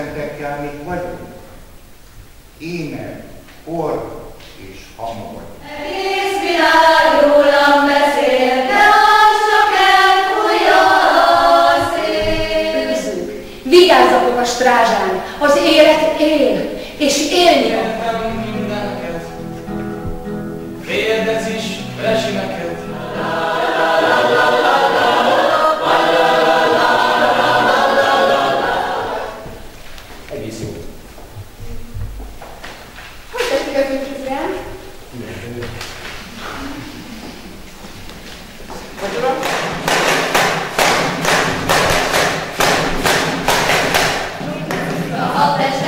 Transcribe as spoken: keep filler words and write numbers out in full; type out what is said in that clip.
szentekkel még vagyunk. Ének, por és hamor. Egész világ rólam beszél, de az csak elfújja a szél. Őrzők, vigyázzatok a strázsán, az élet él, és élni akar. Mindeneket, kérdez is rezsimeket. Egész jó. Hogy tetszik az ő rám? Vacsora? A habtest